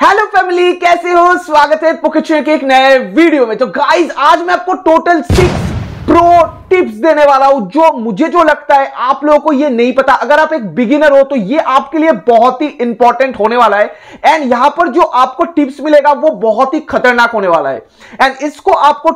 Hello family, कैसे हो? स्वागत है पोकेचन के एक नए वीडियो में। तो गाइस, आज मैं आपको टोटल 6 प्रो टिप्स देने वाला हूं जो मुझे लगता है आप लोगों को ये नहीं पता। अगर आप एक बिगिनर हो तो ये आपके लिए बहुत ही इंपॉर्टेंट होने वाला है। एंड यहां पर जो आपको टिप्स मिलेगा वो बहुत ही खतरनाक होने वाला है। एंड इसको आपको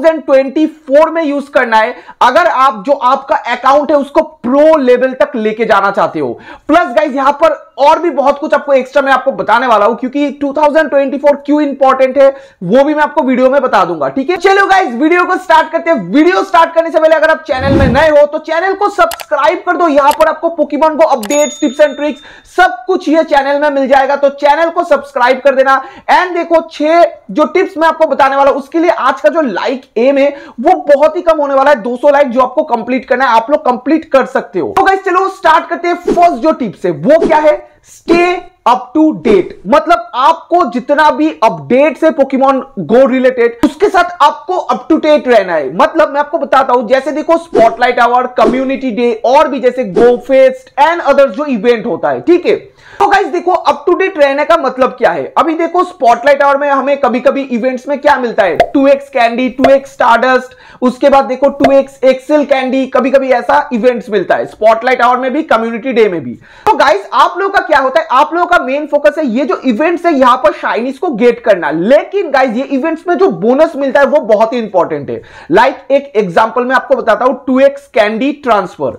2024 में यूज करना है अगर आप जो आपका अकाउंट है उसको प्रो लेवल तक लेके जाना चाहते हो। प्लस गाइस, यहां पर और भी बहुत कुछ आपको एक्स्ट्रा मैं आपको बताने वाला हूं, क्योंकि 2024 क्यों इंपॉर्टेंट है वो भी मैं आपको वीडियो में बता दूंगा। ठीक है, चलो गाइस वीडियो को स्टार्ट करते हैं। वीडियो स्टार्ट करने से पहले अगर आप चैनल में नए हो तो चैनल को सब्सक्राइब कर दो। यहां पर आपको पोकेमॉन को अपडेट्स, टिप्स एंड ट्रिक्स सब कुछ ये चैनल में मिल जाएगा, तो चैनल को सब्सक्राइब कर देना। एंड देखो, 6 जो टिप्स मैं आपको बताने वाला हूं उसके लिए आज का जो लाइक एम है वो बहुत ही कम होने वाला है। 200 लाइक जो आपको कंप्लीट करना है, आप लोग कंप्लीट कर सकते हो। तो गाइस चलो स्टार्ट करते हैं। फर्स्ट जो टिप्स है वो क्या है? Stay up to date. मतलब आपको जितना भी अपडेट्स है पोकेमॉन गो रिलेटेड उसके साथ आपको अप टू डेट रहना है। मतलब मैं आपको बताता हूं, जैसे देखो स्पॉटलाइट आवर, कम्युनिटी डे और भी जैसे गो फेस्ट एंड अदर जो इवेंट होता है। ठीक है, तो गाइस देखो, अप टू डेट रहने का मतलब क्या है। अभी देखो स्पॉटलाइट आवर में हमें कभी कभी इवेंट्स में क्या मिलता है? 2x कैंडी, 2x स्टारडस्ट, उसके बाद देखो 2x एक्सेल कैंडी, कभी कभी ऐसा इवेंट्स मिलता है स्पॉटलाइट आवर में भी, कम्युनिटी डे में भी। तो गाइस आप लोगों का क्या होता है, आप लोगों का मेन फोकस है ये जो इवेंट्स है यहां पर शाइनीज को गेट करना। लेकिन गाइस ये इवेंट्स में जो बोनस मिलता है वो बहुत ही इंपॉर्टेंट है। लाइक एक एग्जांपल मैं आपको बताता हूं, 2x कैंडी ट्रांसफर।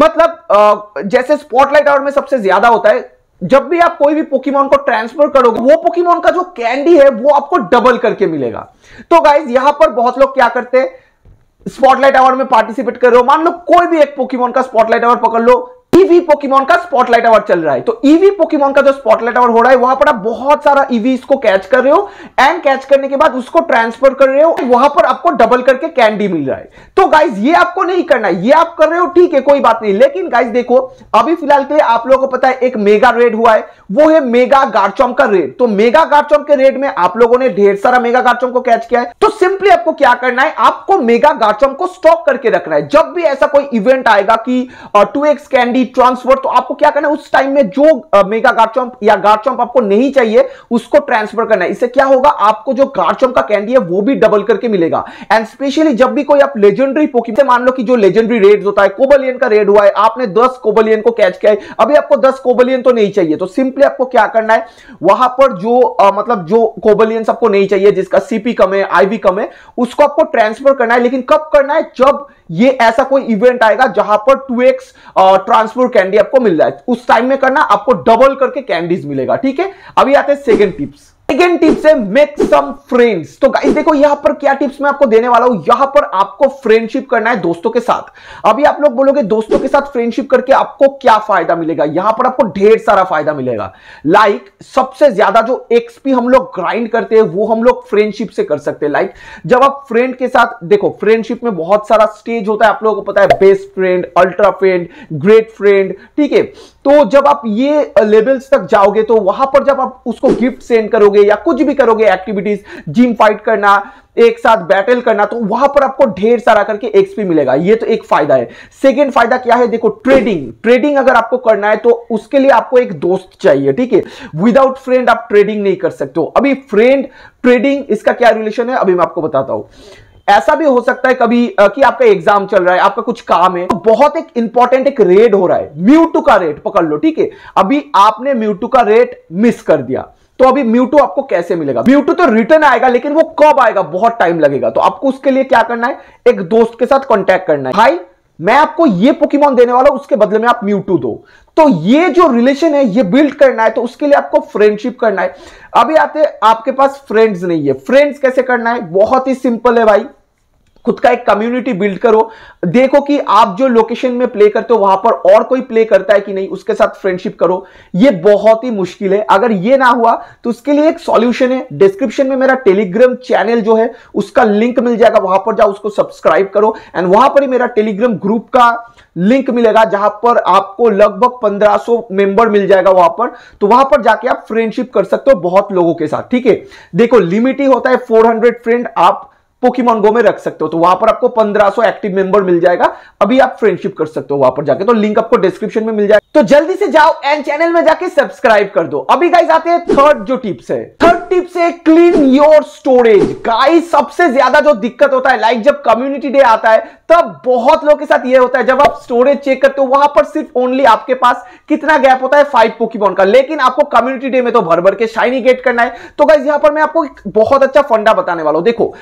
मतलब जैसे स्पॉटलाइट आवर में सबसे ज्यादा होता है, जब भी आप कोई भी पोकेमॉन को ट्रांसफर करोगे वो पोकेमॉन का जो कैंडी है वो आपको डबल करके मिलेगा। तो गाइस यहां पर बहुत लोग क्या करते हैं, स्पॉटलाइट आवर में पार्टिसिपेट कर रहे हो, मान लो कोई भी एक पोकेमॉन का स्पॉटलाइट आवर पकड़ लो, ईवी पोकेमॉन का स्पॉटलाइट आवर चल रहा है, तो ईवी पोकेमॉन का जो स्पॉटलाइट आवर हो रहा है वहां पर आप बहुत सारा ईवीज को कैच कर रहे हो एंड कैच करने के बाद उसको ट्रांसफर कर रहे हो, वहां पर आपको डबल करके कैंडी मिल रहा है। तो गाइस ये आपको नहीं करना है, ये आप कर रहे हो ठीक है कोई बात नहीं। लेकिन गाइस देखो, अभी फिलहाल के लिए आप लोगों को पता है एक मेगा रेड हुआ है, वो है मेगा गार्चम्प का रेड। तो मेगा गार्चम्प के रेड में आप लोगों ने ढेर सारा मेगा गार्चम्प को कैच किया है। तो सिंपली आपको क्या करना है, आपको मेगा गार्चम्प को स्टॉक करके रखना है। जब भी ऐसा कोई इवेंट आएगा कि 2x कैंडी ट्रांसफर, तो आपको क्या करना है, उस टाइम में जो मेगा गार्चम्प या गार्चम्प आपको नहीं चाहिए उसको ट्रांसफर करना है। इससे क्या होगा, आपको जो गार्चम्प का कैंडी है वो भी डबल करके मिलेगा। एंड स्पेशली जब भी कोई आप लेजेंडरी पोकेमॉन, मान लो कि जो लेजेंडरी रेड होता है, कोबलियन का रेड हुआ है, आपने 10 कोबलियन को कैच किया है, अभी आपको 10 कोबलियन तो नहीं चाहिए, तो सिंपली आपको क्या करना है, वहां पर जो मतलब जो कोबलियंस आपको नहीं चाहिए, जिसका सीपी कम है, आईवी कम है, उसको आपको ट्रांसफर करना है। लेकिन कब करना है, जब ये ऐसा कोई इवेंट आएगा जहां पर 2x ट्रांसफर कैंडी आपको मिल रहा है, उस टाइम में करना, आपको डबल करके कैंडीज मिलेगा। ठीक है, अभी आते हैं सेकंड टिप्स। सेकंड टिप्स है मेक सम फ्रेंड्स। तो गाइस देखो, यहां पर क्या टिप्स मैं आपको देने वाला हूं, यहां पर आपको फ्रेंडशिप करना है दोस्तों के साथ। अभी आप लोग बोलोगे दोस्तों के साथ फ्रेंडशिप करके आपको क्या फायदा मिलेगा? यहां पर आपको ढेर सारा फायदा मिलेगा। लाइक सबसे ज्यादा जो एक्सपी हम लोग ग्राइंड करते हैं वो हम लोग फ्रेंडशिप से कर सकते हैं। लाइक जब आप फ्रेंड के साथ, देखो फ्रेंडशिप में बहुत सारा स्टेज होता है, आप लोगों को पता है, best friend, ultra friend, great friend. ठीक है, तो जब आप ये लेवल्स तक जाओगे तो वहां पर जब आप उसको गिफ्ट सेंड करोगे या कुछ भी करोगे, एक्टिविटीज, जिम फाइट करना, एक साथ बैटल करना, तो वहां पर आपको ढेर सारा करके एक्सपी मिलेगा। ये तो एक फायदा है। सेकंड फायदा क्या है, देखो ट्रेडिंग अगर आपको करना है तो उसके लिए आपको एक दोस्त चाहिए। ठीक है, विदाउट फ्रेंड आप ट्रेडिंग नहीं कर सकते हो। अभी फ्रेंड ट्रेडिंग इसका क्या रिलेशन है अभी मैं आपको बताता हूं। ऐसा भी हो सकता है कभी कि आपका एग्जाम चल रहा है, आपका कुछ काम है, तो बहुत एक इंपॉर्टेंट एक रेड हो रहा है, म्यूटू का रेड पकड़ लो। ठीक है, अभी आपने म्यूटू का रेड मिस कर दिया, तो अभी म्यूटू आपको कैसे मिलेगा? म्यूटू तो रिटर्न आएगा, लेकिन वो कब आएगा, बहुत टाइम लगेगा। तो आपको उसके लिए क्या करना है, एक दोस्त के साथ कांटेक्ट करना है, भाई मैं आपको ये पोकेमॉन देने वाला हूं, उसके बदले में आप म्यूटू दो। तो ये जो रिलेशन है ये बिल्ड करना है, तो उसके लिए आपको फ्रेंडशिप करना है। अभी आते, आपके पास फ्रेंड्स नहीं है, फ्रेंड्स कैसे करना है? बहुत ही सिंपल है भाई, खुद का एक कम्युनिटी बिल्ड करो। देखो कि आप जो लोकेशन में प्ले करते हो वहां पर और कोई प्ले करता है कि नहीं, उसके साथ फ्रेंडशिप करो। ये बहुत ही मुश्किल है, अगर ये ना हुआ तो उसके लिए एक सॉल्यूशन है। डिस्क्रिप्शन में मेरा टेलीग्राम चैनल जो है उसका लिंक मिल जाएगा, वहां पर जाओ, उसको सब्सक्राइब करो। एंड वहां पर ही मेरा टेलीग्राम ग्रुप का लिंक मिलेगा जहां पर आपको लगभग 1500 मेंबर मिल जाएगा वहां पर। तो वहां पर जाके आप फ्रेंडशिप कर सकते हो बहुत लोगों के साथ। ठीक है, देखो लिमिट ही होता है 400 फ्रेंड आप पोकेमॉन गो में रख सकते हो, तो वहां पर आपको 1500 एक्टिव मेंबर मिल जाएगा। अभी आप फ्रेंडशिप कर सकते हो वहां पर जाके, तो लिंक आपको डिस्क्रिप्शन में मिल जाएगा। तो जल्दी से जाओ एंड चैनल में जाके सब्सक्राइब कर दो। अभी गाइस आते हैं थर्ड जो टिप्स है। थर्ड टिप्स है क्लीन योर स्टोरेज। गाइस सबसे ज्यादा जो दिक्कत होता है लाइक जब कम्युनिटी डे आता है तब बहुत लोगों के साथ ये होता है, जब आप स्टोरेज चेक करते हो वहां पर सिर्फ ओनली आपके पास कितना गैप होता है 5 पोकेमॉन का, लेकिन आपको कम्युनिटी डे में तो भर भर के शाइनी गेट करना है। तो गाइस यहां पर मैं आपको एक बहुत अच्छा फंडा बताने वाला हूं। देखो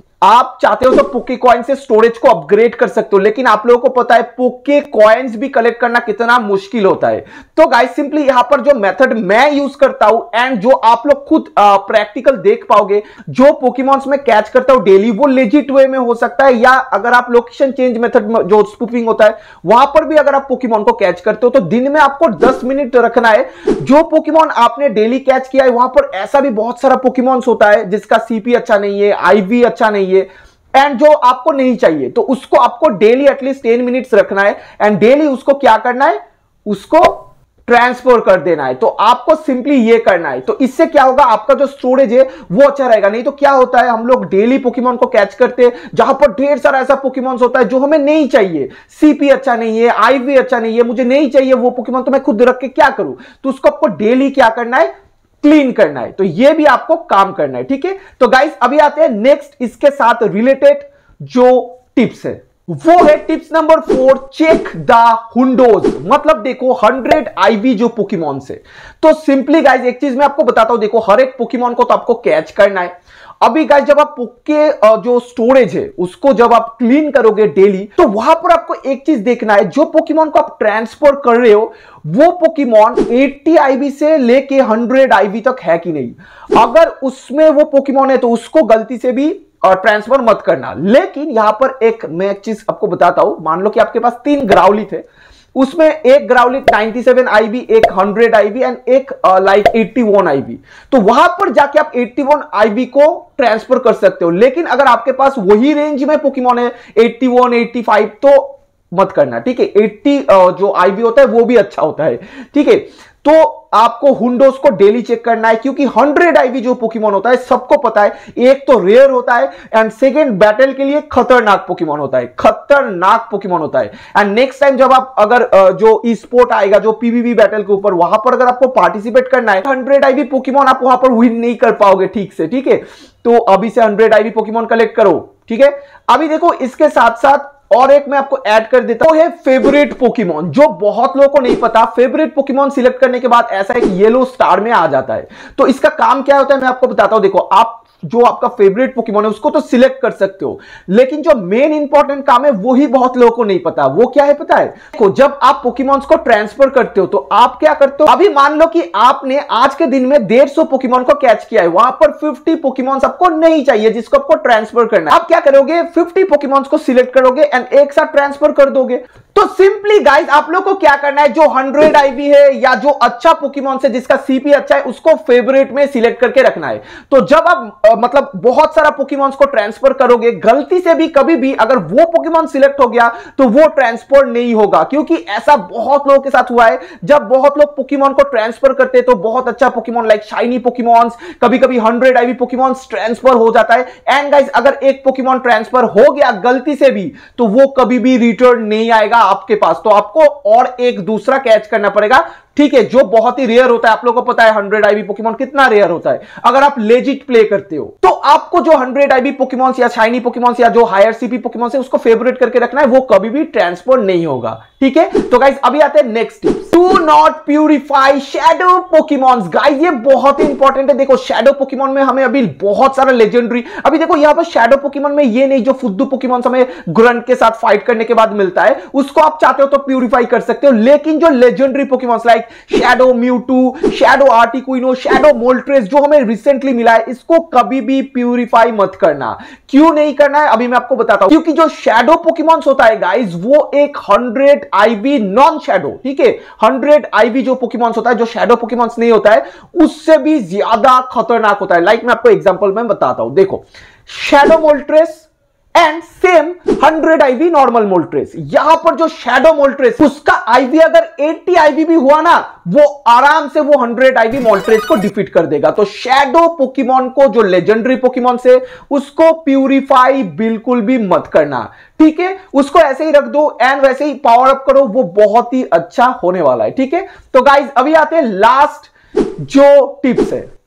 आप चाहते हो तो पोके कॉइन से स्टोरेज को अपग्रेड कर सकते हो, लेकिन आप लोगों को पता है पोके कॉइन्स भी कलेक्ट करना कितना मुश्किल होता है। तो गाइस सिंपली यहां पर जो मेथड मैं यूज करता हूं एंड जो आप लोग खुद प्रैक्टिकल देख पाओगे, जो पोकेमॉन्स में कैच करता हूं डेली वो लेजिट वे में हो सकता है, या अगर आप लोकेशन चेंज मेथड जो स्पूफिंग होता है वहां पर भी अगर आप पोकेमॉन को कैच करते हो तो दिन में आपको 10 मिनट रखना है। जो पोकेमॉन आपने डेली कैच किया है वहां पर ऐसा भी बहुत सारा पोकेमॉन्स होता है जिसका सीपी अच्छा नहीं है, आईवी अच्छा नहीं है एंड जो आपको नहीं चाहिए, तो उसको आपको डेली एटलीस्ट 10 मिनट्स रखना है एंड डेली उसको क्या करना है, उसको ट्रांसफर कर देना है। तो आपको सिंपली ये करना है। तो इससे क्या होगा, आपका जो स्टोरेज है वो अच्छा रहेगा। नहीं तो क्या होता है, हम लोग डेली पोकेमॉन को कैच करते हैं जहां पर ढेर सारा ऐसा पोकेमॉन होता है जो हमें नहीं चाहिए, सीपी अच्छा नहीं है, आईवी अच्छा नहीं है, मुझे नहीं चाहिए वो पोकेमॉन, तो मैं खुद रख के क्या करूं। तो उसको आपको डेली क्या करना है, क्लीन करना है। तो ये भी आपको काम करना है, ठीक है। तो गाइस अभी आते हैं नेक्स्ट इसके साथ रिलेटेड जो टिप्स है, वो है tips number 4, check the hundos. मतलब देखो 100 आईवी जो पोकेमॉन से, तो सिंपली गाइस एक चीज मैं आपको बताता हूं, देखो हर एक पोकेमॉन को तो आपको कैच करना है। अभी गाइस जब आप पोके जो स्टोरेज है उसको जब आप क्लीन करोगे डेली, तो वहां पर आपको एक चीज देखना है, जो पोकेमॉन को आप ट्रांसफर कर रहे हो वो पोकेमॉन 80 आईवी से लेके 100 आईवी तक है कि नहीं। अगर उसमें वो पोकेमॉन है तो उसको गलती से भी ट्रांसफर मत करना। लेकिन यहां पर एक मैं एक चीज आपको बताता हूं, मान लो कि आपके पास 3 ग्राउली थे, उसमें एक ग्राउलिट 97 आईवी, एक 100 आईवी एंड एक लाइक 81 आईवी, तो वहां पर जाके आप 81 आईवी को ट्रांसफर कर सकते हो। लेकिन अगर आपके पास वही रेंज में पोकेमॉन है 81 85 तो मत करना, ठीक है। 80 जो आईवी होता है वो भी अच्छा होता है, ठीक है। तो आपको हुंडोस को डेली चेक करना है, क्योंकि 100 आईवी जो पोकेमॉन होता है सबको पता है, एक तो रेयर होता है एंड सेकंड बैटल के लिए खतरनाक पोकेमॉन होता है, खतरनाक पोकेमॉन होता है। एंड नेक्स्ट टाइम जब आप अगर जो ई स्पोर्ट आएगा जो पीवीवी बैटल के ऊपर, वहां पर अगर आपको पार्टिसिपेट करना है, 100 आईवी पोकेमॉन आप वहां पर विन नहीं कर पाओगे ठीक से, ठीक है। तो अभी से 100 आईवी पोकेमॉन कलेक्ट करो, ठीक है। अभी देखो इसके साथ साथ और एक मैं आपको ऐड कर देता हूं, वो है फेवरेट पोकेमॉन, जो बहुत लोगों को नहीं पता। फेवरेट पोकेमॉन सिलेक्ट करने के बाद ऐसा एक येलो स्टार में आ जाता है। तो इसका काम क्या होता है मैं आपको बताता हूं। देखो आप जो आपका फेवरेट पोकेमॉन है उसको तो सिलेक्ट कर सकते हो, लेकिन जो मेन इंपॉर्टेंट काम है वो ही बहुत लोगों को नहीं पता। वो क्या है पता है, देखो जब आप पोकेमॉन्स को ट्रांसफर करते हो तो आप क्या करते हो, अभी मान लो कि आपने आज के दिन में 150 पोकेमॉन को कैच किया है, वहां पर 50 पोकेमॉन्स आपको नहीं चाहिए जिसको आपको ट्रांसफर करना है। आप क्या करोगे, 50 पोकेमॉन्स को सिलेक्ट करोगे एंड एक साथ ट्रांसफर कर दोगे। तो सिंपली गाइस आप लोग को क्या करना है, जो 100 आईवी है या जो अच्छा पोकेमॉन से जिसका सीपी अच्छा है उसको फेवरेट में सिलेक्ट करके रखना है। तो जब आप मतलब बहुत सारा पोकेमॉन्स को ट्रांसफर करोगे, गलती से भी कभी भी अगर वो पोकेमॉन सिलेक्ट हो गया तो वो ट्रांसफर नहीं होगा, क्योंकि ऐसा बहुत लोगों के साथ हुआ है। जब बहुत लोग पोकेमॉन को ट्रांसफर करते हैं तो बहुत अच्छा पोकेमॉन लाइक शाइनी पोकेमॉन्स, कभी कभी 100 आईवी पोकेमॉन्स ट्रांसफर हो जाता है। एंड गाइस अगर एक पोकेमॉन ट्रांसफर हो गया गलती से भी तो वो कभी भी रिटर्न नहीं आएगा आपके पास, तो आपको और एक दूसरा कैच करना पड़ेगा, ठीक है, जो बहुत ही रेयर होता है। आप लोगों को पता है 100 आईवी पोकेमॉन कितना रेयर होता है। अगर आप लेजिट प्ले करते हो तो आपको जो 100 आईवी पोकेमॉन्स या शाइनी पोकेमॉन्स या जो हायर सीपी पोकेमॉन्स है उसको फेवरेट करके रखना है, वो कभी भी ट्रांसफर नहीं होगा, ठीक है। तो गाइस अभी आते हैं next tip, do not purify shadow Pokemons. Guys ये बहुत ही इंपॉर्टेंट है। देखो शैडो पोकेमॉन में हमें अभी बहुत सारा लेजेंडरी, अभी देखो यहां पर शैडो पोकेमॉन में ये नहीं जो फुद्दू पोकेमॉन हमें ग्रंट के साथ फाइट करने के बाद मिलता है उसको आप चाहते हो तो प्यूरिफाई कर सकते हो, लेकिन जो legendary Pokemons like shadow Mewtwo, shadow Articuno, shadow Moltres जो हमें रिसेंटली मिला है, इसको कभी भी प्यूरिफाई मत करना। क्यों नहीं करना है अभी मैं आपको बताता हूं, क्योंकि जो शैडो पोकेमॉन्स होता है गाइस वो एक 100 आईवी नॉन शैडो, ठीक है, 100 आईवी जो पोकेमॉन्स होता है, जो शैडो पोकेमॉन्स नहीं होता है, उससे भी ज्यादा खतरनाक होता है। लाइक मैं आपको एग्जांपल में बताता हूं, देखो shadow Moltres and same 100 IV normal Moltres. यहां पर जो शैडो मोल्ट्रेस उसका आईवी अगर 80 आईवी भी हुआ ना, वो आराम से वो 100 आईवी मोल्ट्रेस को डिफीट कर देगा। तो शैडो पोकेमॉन को जो लेजेंडरी पोकेमॉन से उसको प्यूरिफाई बिल्कुल भी मत करना, ठीक है, उसको ऐसे ही रख दो एंड वैसे ही पावर अप करो, वो बहुत ही अच्छा होने वाला है, ठीक है। तो गाइज अभी आते हैं लास्ट जो टिप्स है,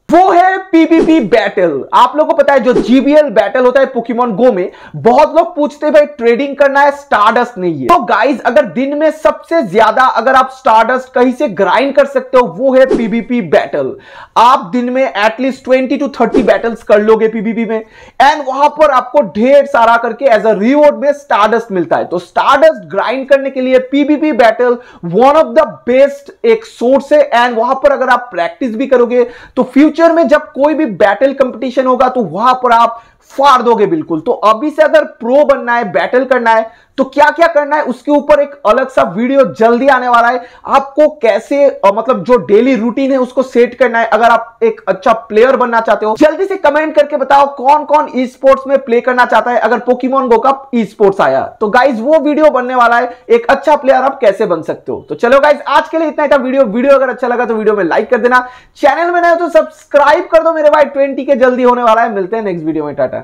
वो है पीवीपी बैटल। आप लोगों को पता है जो जीबीएल बैटल होता है पोकेमॉन गो में, बहुत लोग पूछते हैं भाई ट्रेडिंग करना है, स्टारडस्ट नहीं है। तो गाइज अगर दिन में सबसे ज्यादा अगर आप स्टारडस्ट कहीं से ग्राइंड कर सकते हो वो है पीवीपी बैटल। आप दिन में एटलीस्ट 20 to 30 बैटल्स कर लोगे पीवीपी में, एंड वहां पर आपको ढेर सारा करके एज अ रिवॉर्ड में स्टारडस्ट मिलता है। तो स्टारडस्ट ग्राइंड करने के लिए PVP battle one of the best एक सोर्स है, एंड वहां पर अगर आप प्रैक्टिस भी करोगे तो फ्यूचर में जब कोई भी बैटल कंपटीशन होगा तो वहां पर आप फाड़ दोगे बिल्कुल। तो अभी से अगर प्रो बनना है, बैटल करना है, तो क्या क्या करना है उसके ऊपर एक अलग सा वीडियो जल्दी आने वाला है। आपको कैसे मतलब जो डेली रूटीन है उसको सेट करना है। अगर आप एक अच्छा प्लेयर बनना चाहते हो जल्दी से कमेंट करके बताओ कौन कौन ई स्पोर्ट्स में प्ले करना चाहता है अगर पोकेमॉन गो का ई स्पोर्ट्स आया। तो गाइज वो वीडियो बनने वाला है, एक अच्छा प्लेयर आप कैसे बन सकते हो। तो चलो गाइज आज के लिए इतना ही था वीडियो अगर अच्छा लगा तो वीडियो में लाइक कर देना, चैनल में नए हो तो सब्सक्राइब कर दो मेरे भाई। 20 के जल्दी होने वाला है। मिलते हैं नेक्स्ट वीडियो में, टाटा।